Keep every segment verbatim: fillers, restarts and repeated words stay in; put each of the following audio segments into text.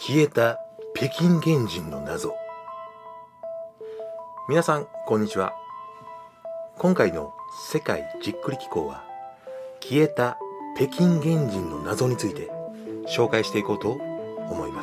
消えた北京原人の謎。皆さんこんにちは。今回の世界じっくり紀行は、消えた北京原人の謎について紹介していこうと思います。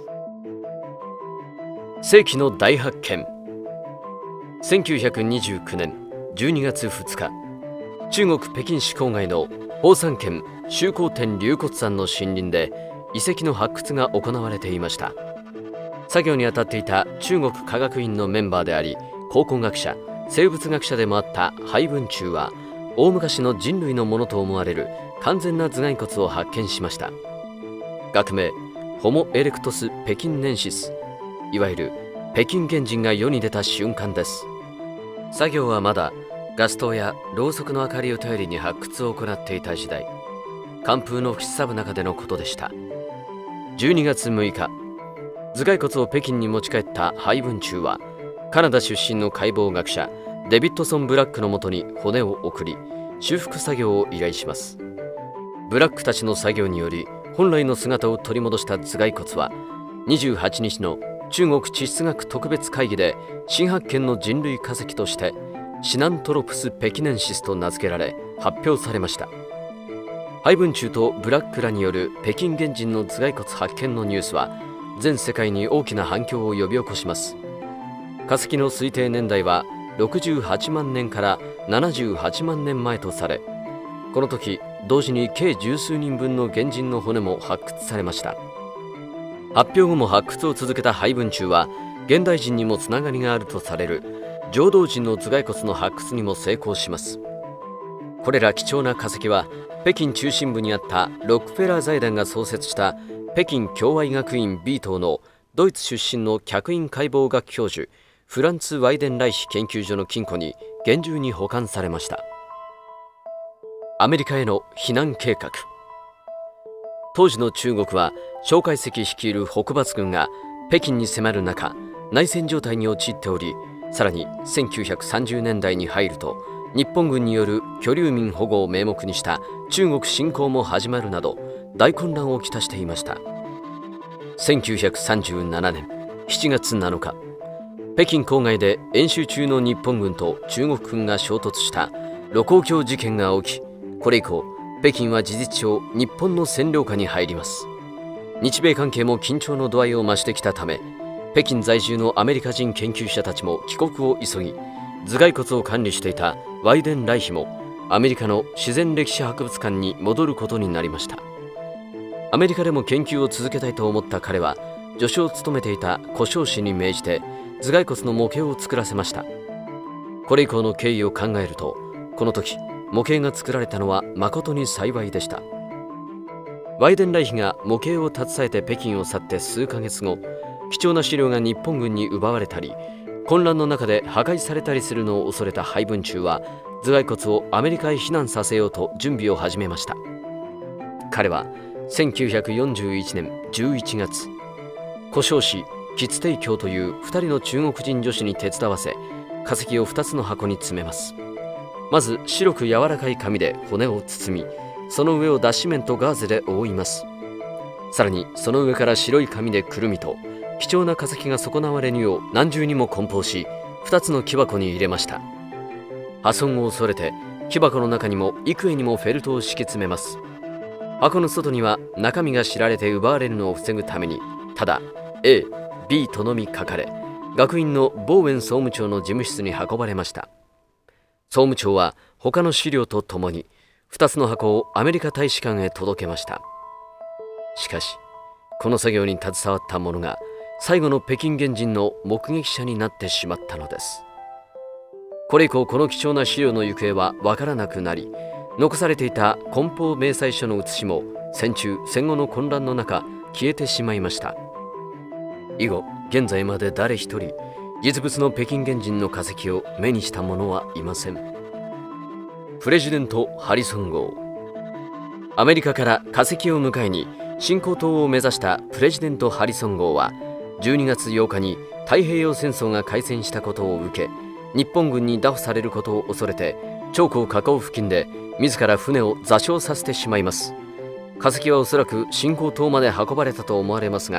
世紀の大発見。せんきゅうひゃくにじゅうきゅうねんじゅうにがつふつか、中国北京市郊外の宝山県周口店龍骨山の森林で遺跡の発掘が行われていました。作業に当たっていた中国科学院のメンバーであり、考古学者、生物学者でもあった廃文中は、大昔の人類のものと思われる完全な頭蓋骨を発見しました。学名ホモ・エレクトス・北京ネンシス、いわゆる北京原人が世に出た瞬間です。作業はまだガス灯やろうそくの明かりを頼りに発掘を行っていた時代、寒風の吹きすさぶ中でのことでした。じゅうにがつむいか、頭蓋骨を北京に持ち帰った廃文中は、カナダ出身の解剖学者デビッドソン・ブラックのもとに骨を送り、修復作業を依頼します。ブラックたちの作業により、本来の姿を取り戻した頭蓋骨はにじゅうはちにちの中国地質学特別会議で新発見の人類化石としてシナントロプス・ペキネンシスと名付けられ発表されました。廃文中とブラックらによる北京原人の頭蓋骨発見のニュースは全世界に大きな反響を呼び起こします。化石の推定年代はろくじゅうはちまんねんからななじゅうはちまんねんまえとされ、この時同時に計十数人分の原人の骨も発掘されました。発表後も発掘を続けた廃文中は、現代人にもつながりがあるとされる浄土人の頭蓋骨の発掘にも成功します。これら貴重な化石は、北京中心部にあったロックフェラー財団が創設した北京共愛学院 B 棟のドイツ出身の客員解剖学教授フランツ・ワイデンライヒ研究所の金庫に厳重に保管されました。アメリカへの避難計画。当時の中国は蒋介石率いる北伐軍が北京に迫る中、内戦状態に陥っており、さらにせんきゅうひゃくさんじゅうねんだいに入ると日本軍による居留民保護を名目にした中国侵攻も始まるなど、大混乱をきたしていました。せんきゅうひゃくさんじゅうななねんしちがつなのか、北京郊外で演習中の日本軍と中国軍が衝突した盧溝橋事件が起き、これ以降北京は事実上日本の占領下に入ります。日米関係も緊張の度合いを増してきたため、北京在住のアメリカ人研究者たちも帰国を急ぎ、頭蓋骨を管理していたワイデンライヒもアメリカの自然歴史博物館に戻ることになりました。アメリカでも研究を続けたいと思った彼は、助手を務めていた古生氏に命じて頭蓋骨の模型を作らせました。これ以降の経緯を考えると、この時模型が作られたのは誠に幸いでした。ワイデンライヒが模型を携えて北京を去って数ヶ月後、貴重な資料が日本軍に奪われたり、混乱の中で破壊されたりするのを恐れた廃文中は、頭蓋骨をアメリカへ避難させようと準備を始めました。彼はせんきゅうひゃくよんじゅういちねんじゅういちがつ、古生氏吉貞鏡というふたりの中国人女子に手伝わせ、化石をふたつの箱に詰めます。まず白く柔らかい紙で骨を包み、その上を脱脂綿とガーゼで覆います。さらにその上から白い紙でくるみと、貴重な化石が損なわれぬよう何重にも梱包し、ふたつの木箱に入れました。破損を恐れて木箱の中にも幾重にもフェルトを敷き詰めます。箱の外には中身が知られて奪われるのを防ぐために、ただ エー、ビー とのみ書かれ、学院のボーウェン総務長の事務室に運ばれました。総務長は他の資料とともにふたつの箱をアメリカ大使館へ届けました。しかしこの作業に携わった者が最後の北京原人の目撃者になってしまったのです。これ以降この貴重な資料の行方は分からなくなり、残されていた梱包明細書の写しも戦中戦後の混乱の中消えてしまいました。以後現在まで誰一人実物の北京原人の化石を目にした者はいません。プレジデント・ハリソン号。アメリカから化石を迎えに進行島を目指したプレジデント・ハリソン号は、じゅうにがつようかに太平洋戦争が開戦したことを受け、日本軍に拿捕されることを恐れて長江河口付近で自ら船を座礁させてしまいます。化石はおそらく進行島まで運ばれたと思われますが、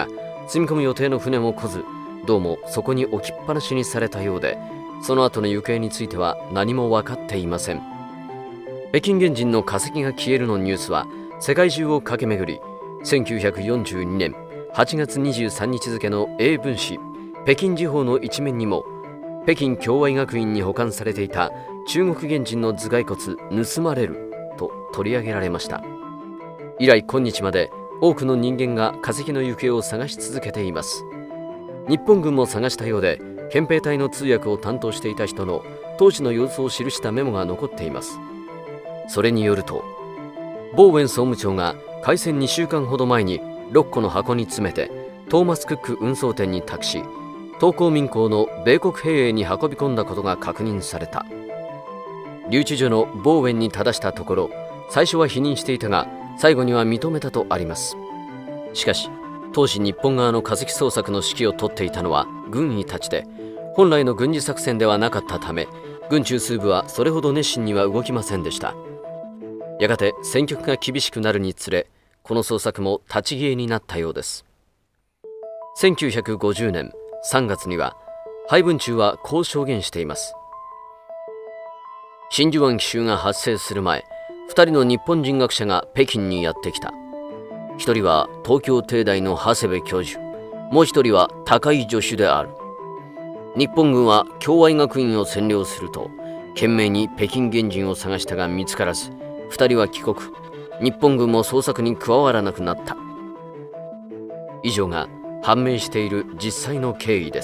積み込む予定の船も来ず、どうもそこに置きっぱなしにされたようで、その後の行方については何も分かっていません。北京原人の化石が消えるのニュースは世界中を駆け巡り、せんきゅうひゃくよんじゅうにねんはちがつにじゅうさんにち付の英文紙北京時報の一面にも、北京共愛学院に保管されていた中国原人の頭蓋骨盗まれると取り上げられました。以来今日まで多くの人間が化石の行方を探し続けています。日本軍も探したようで、憲兵隊の通訳を担当していた人の当時の様子を記したメモが残っています。それによると、ボーウェン総務長が開戦にしゅうかんほど前にろっこの箱に詰めてトーマス・クック運送店に託し、東光民工の米国兵営に運び込んだことが確認された。留置所のボーウェンに正したところ、最初は否認していたが最後には認めたとあります。しかし当時日本側の化石捜索の指揮を執っていたのは軍医たちで、本来の軍事作戦ではなかったため、軍中枢部はそれほど熱心には動きませんでした。やがて戦局が厳しくなるにつれ、この捜索も立ち消えになったようです。せんきゅうひゃくごじゅうねんさんがつには配文中はこう証言しています。真珠湾奇襲が発生する前、ふたりの日本人学者が北京にやってきた。ひとりは東京帝大の長谷部教授、もうひとりは高井助手である。日本軍は共愛学院を占領すると懸命に北京原人を探したが見つからず、ふたりは帰国、日本軍も捜索に加わらなくなった。以上が判明している実際の経緯です。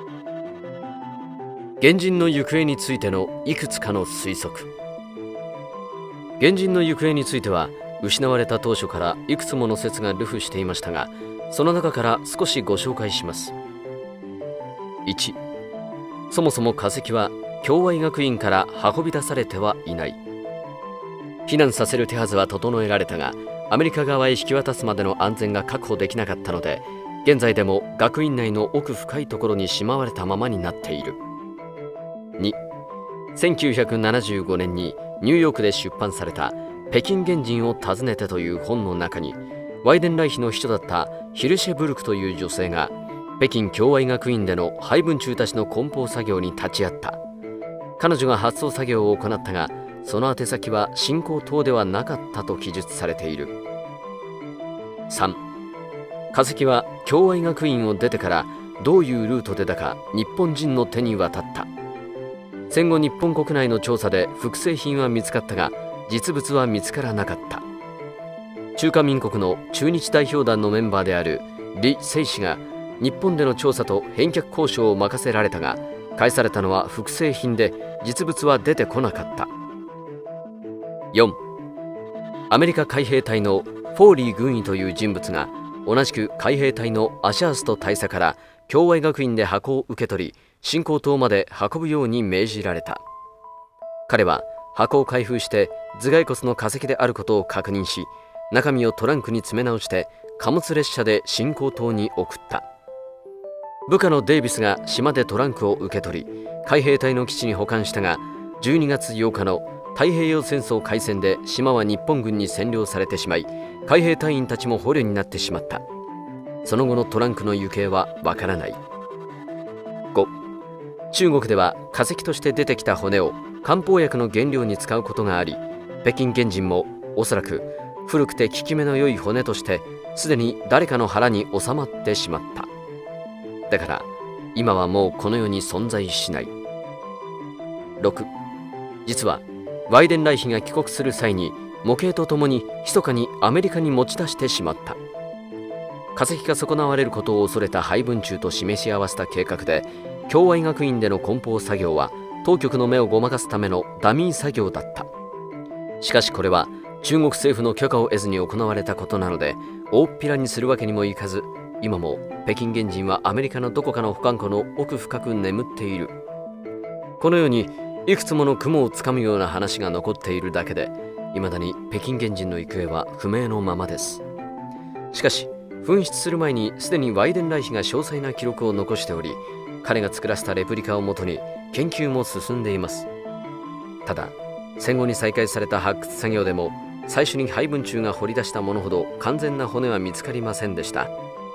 原人の行方についてのいくつかの推測。原人の行方については失われた当初からいくつもの説が流布していましたが、その中から少しご紹介します。いち、そもそも化石は共愛学院から運び出されてはいない。避難させる手はずは整えられたが、アメリカ側へ引き渡すまでの安全が確保できなかったので、現在でも学院内の奥深いところにしまわれたままになっている。に、せんきゅうひゃくななじゅうごねんにニューヨークで出版された北京原人を訪ねてという本の中に、ワイデンライヒの秘書だったヒルシェブルクという女性が北京共愛学院での配文中たちの梱包作業に立ち会った。彼女が発送作業を行ったが、その宛先は進行等ではなかったと記述されている。さん、化石は共愛学院を出てからどういうルートでだか日本人の手に渡った。戦後日本国内の調査で複製品は見つかったが、実物は見つからなかった。中華民国の駐日代表団のメンバーである李清氏が日本での調査と返却交渉を任せられたが、返されたのは複製品で実物は出てこなかった。よん、アメリカ海兵隊のフォーリー軍医という人物が同じく海兵隊のアシャースト大佐から共愛学院で箱を受け取り、進行棟まで運ぶように命じられた。彼は箱を開封して頭蓋骨の化石であることを確認し、中身をトランクに詰め直して貨物列車で進行棟に送った。部下のデイビスが島でトランクを受け取り、海兵隊の基地に保管したが、じゅうにがつようかの太平洋戦争開戦で島は日本軍に占領されてしまい、海兵隊員たちも捕虜になってしまった。その後のトランクの行方はわからない。ご、中国では化石として出てきた骨を漢方薬の原料に使うことがあり、北京原人もおそらく古くて効き目の良い骨としてすでに誰かの腹に収まってしまった。だから今はもうこの世に存在しない。ろく、実はワイデンライヒが帰国する際に模型とともに密かにアメリカに持ち出してしまった。化石が損なわれることを恐れた配文中と示し合わせた計画で、共愛学院での梱包作業は当局の目をごまかすためのダミー作業だった。しかしこれは中国政府の許可を得ずに行われたことなので、大っぴらにするわけにもいかず、今も北京原人はアメリカのどこかの保管庫の奥深く眠っている。このようにいくつもの雲をつかむような話が残っているだけで、未だに北京原人の行方は不明のままです。しかし紛失する前にすでにワイデンライヒが詳細な記録を残しており、彼が作らせたレプリカをもとに研究も進んでいます。ただ戦後に再開された発掘作業でも、最初に配文中が掘り出したものほど完全な骨は見つかりませんでした。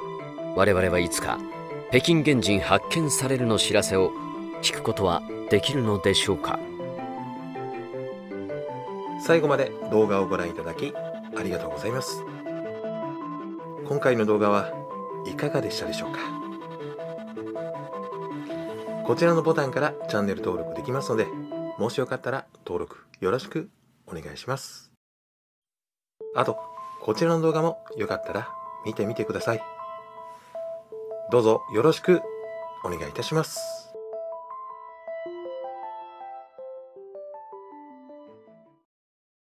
我々はいつか北京原人発見されるの知らせを聞くことはできるのでしょうか。 最後まで動画をご覧いただきありがとうございます。今回の動画はいかがでしたでしょうか。こちらのボタンからチャンネル登録できますので、もしよかったら登録よろしくお願いします。あと、こちらの動画もよかったら見てみてください。どうぞよろしくお願いいたします。